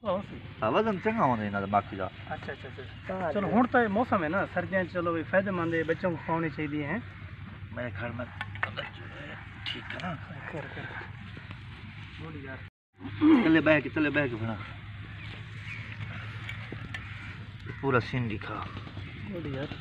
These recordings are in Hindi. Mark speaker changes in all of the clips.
Speaker 1: हां वजन चंगा होंदा इना दा बाकी दा।
Speaker 2: अच्छा अच्छा अच्छा चलो हुन तो मौसम है ना सर्दियां चलो भाई फायदेमंद है बच्चों को खवानी चाहिए हैं।
Speaker 1: मेरे घर में ठीक है ना
Speaker 2: कर बोली यार
Speaker 1: चले बह के बना पूरा सीन दिखा
Speaker 2: बोली यार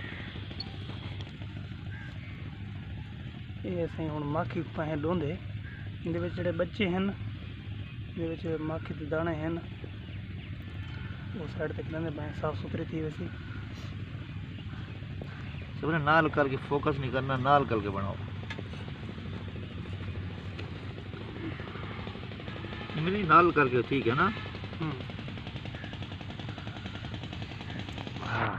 Speaker 2: ये सही हुन माखी पाए डोंदे इनदे विच जेड़े बच्चे हैं इनदे विच माखी दे दाने हैं वो साइड तक लेंदे बाएं साफ सुथरी थी वैसी
Speaker 1: सबने नाल करके फोकस नहीं करना नाल करके बनाओ मेरी नाल करके ठीक है ना। हाँ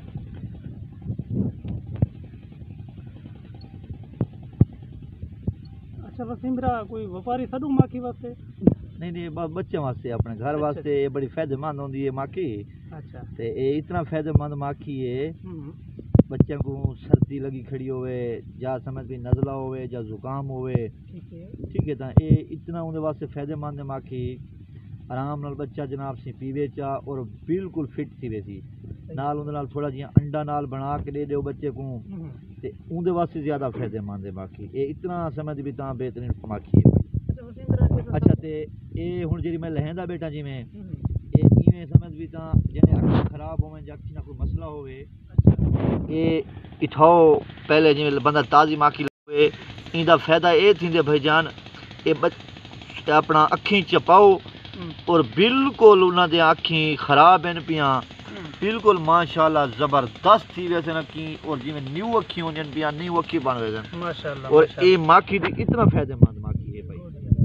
Speaker 2: अच्छा वसीम भरा कोई व्यापारी सदू माखी वास्ते
Speaker 1: नहीं बच्चे वास्ते अपने घर वास्ते ये बड़ी फायदेमंद होंदी है माखी।
Speaker 2: अच्छा
Speaker 1: ते ये इतना फायदेमंद माखी है बच्चों को सर्दी लगी खड़ी होवे या समझ भी नज़ला होवे या जुकाम होवे ठीक है तो ये इतना उनके वास्ते फायदेमंद है माखी आराम नाल बच्चा जनाब सी पीवे चा और बिल्कुल फिट थी वैसी नाल उनके नाल थोड़ा जिहा अंडा नाल बना के दे दो बच्चे को ते उनके वास्ते ज़्यादा फायदेमंद है माखी ये इतना समझ भी ता बेहतरीन माखी है। अच्छा ते ये हुण जी मैं लहंदा बेटा जिमें ये इवें समझ भी ता जने अखी खराब होवे या अखी ना कोई मसला होवे ये इठाओ पहले जिमें बंदा ताज़ी माखी लवे इंदा फायदा ये थींदे भाईजान ये अपना अखी च पाओ और बिल्कुल उन्होंने अखी खराब हैं पियाँ बिल्कुल माशाल्लाह जबरदस्त थी वैसे ना की और जिमें न्यू अखी होंदियां पियाँ न्यू अखी बन गए
Speaker 2: माशाल्लाह
Speaker 1: और ये माखी दी इतना फायदेमंद माखी है भाई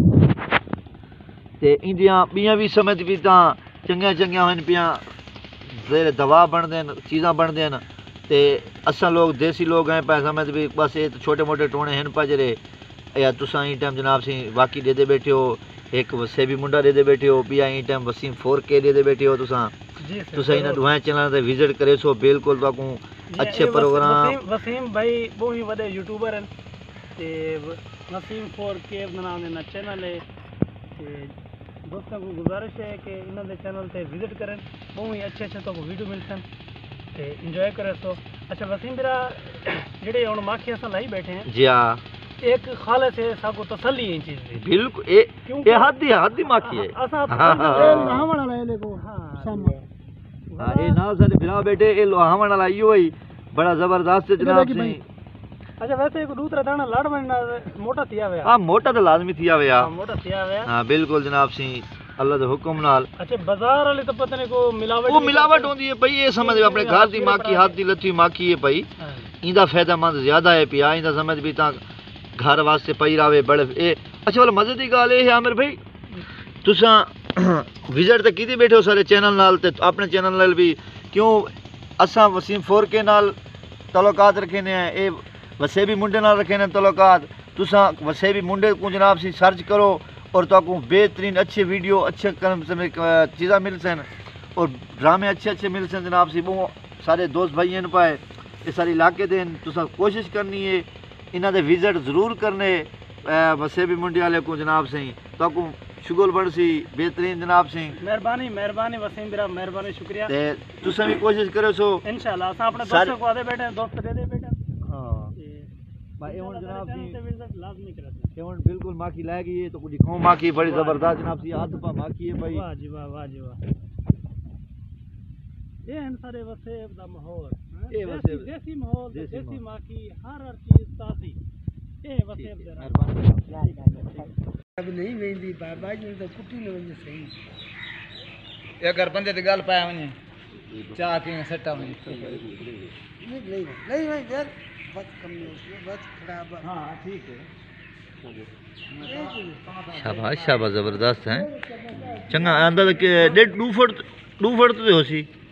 Speaker 1: ते इंदियां बियां भी समझ भी ता चंगियां होन पियाँ जेरे दवा बनदे न चीज़ां बनदे न ते असां लोग देसी लोग हैं पै समझ भी बस ये छोटे मोटे टोने हैं पजरे या तुसा ई टाइम जनाब सी बाकी दे बैठे हो एक वसेबी मुंडा दे बैठे हो पिया ई टाइम वसीम 4K दे बैठे हो तुसा इन दुआएं चैनल ते विजिट करे सो बिल्कुल ताकू अच्छे प्रोग्राम
Speaker 2: वसीम भाई बहुत ही बड़े यूट्यूबर हैं ते वसीम 4K नाम देना चैनल है ते दोस्तों को गुजारिश है कि इन्होंने चैनल ते विजिट करें बहुत ही अच्छे तो वीडियो मिलते ते इंजॉय करें सो। अच्छा वसीम मेरा जेडे हुन माखी असां लाई बैठे हैं
Speaker 1: जी हां
Speaker 2: एक खाले से साको तसल्ली है चीज दी
Speaker 1: बिल्कुल ये हद माखी है
Speaker 2: असां नहावण वाला देखो हां
Speaker 1: ये ना सारे फिरा बैठे ये लोहावण वाला यो ही बड़ा जबरदस्त जनाब से।
Speaker 2: अच्छा वैसे एक दूसरा दाना लाड़ बनना मोटा थिया वे
Speaker 1: हां मोटा तो लाजमी थिया वे
Speaker 2: हां मोटा थिया वे
Speaker 1: हां बिल्कुल जनाब सी अल्लाह दे हुक्म नाल।
Speaker 2: अच्छा बाजार वाले तो पता नहीं को
Speaker 1: मिलावट होंदी है भाई ये समझ अपने घर दी माखी हाथ दी लथी माखी है भाई इंदा फायदेमंद ज्यादा है पिया इंदा समझ भी ता घर वास्ते पई रावे बड़े ए। अच्छा वाला मजे दी गाल है आमिर भाई तुसा विजिट तो कीती बैठे हो सारे चैनल नाल ते अपने चैनल नाल भी क्यों असां वसीम 4K नाल तल्लुकात रखे ने ए वसेबी मुंडे नाल रखे ने तल्लुकात तुसा वसेबी मुंडे को जनाब सी सर्च करो और ताकू बेहतरीन अच्छे वीडियो अच्छे चीज़ा मिल सन और ड्रामे अच्छे मिल सन जनाब सी वो सारे दोस्त भाई हैं पाए ये सारे इलाके दे तुसा कोशिश करनी है इन्हों दे विजिट जरूर करने वसेबी मुंडे वाले को जनाब सही ताकू शुगल बड़ सी बेहतरीन जनाब सिंह
Speaker 2: मेहरबानी मेहरबानी वसीम बिरा मेहरबानी शुक्रिया
Speaker 1: ते तुसा भी कोशिश करो सो
Speaker 2: इंशाल्लाह असा अपने दोस्तों को आदे बैठे दोस्त दे बेटा
Speaker 1: हां भाई हुन जनाब सी
Speaker 2: लाजमी करते
Speaker 1: ये हुन बिल्कुल माखी लाएगी ये तो कुछ दिखाओ माखी बड़ी जबरदस्त जनाब सी हाथ पा माखी है भाई
Speaker 2: वाह जी वाह वाह जी वाह ये हैं सारे वसेब दा माहौल ये वसेब देसी माहौल देसी माखी हर चीज ताजी ए वसेब दे मेहरबानी अब नहीं वेंदी बाबा जी तो कुटी न वने सही
Speaker 3: अगर बंदे दी गल पाया वने चाह पी सट्टा वने
Speaker 2: नहीं यार बहुत कम नहीं बहुत खराब हां ठीक है
Speaker 1: शाबाश शाबाश जबरदस्त है चंगा अंदर के 2 फुट तो होसी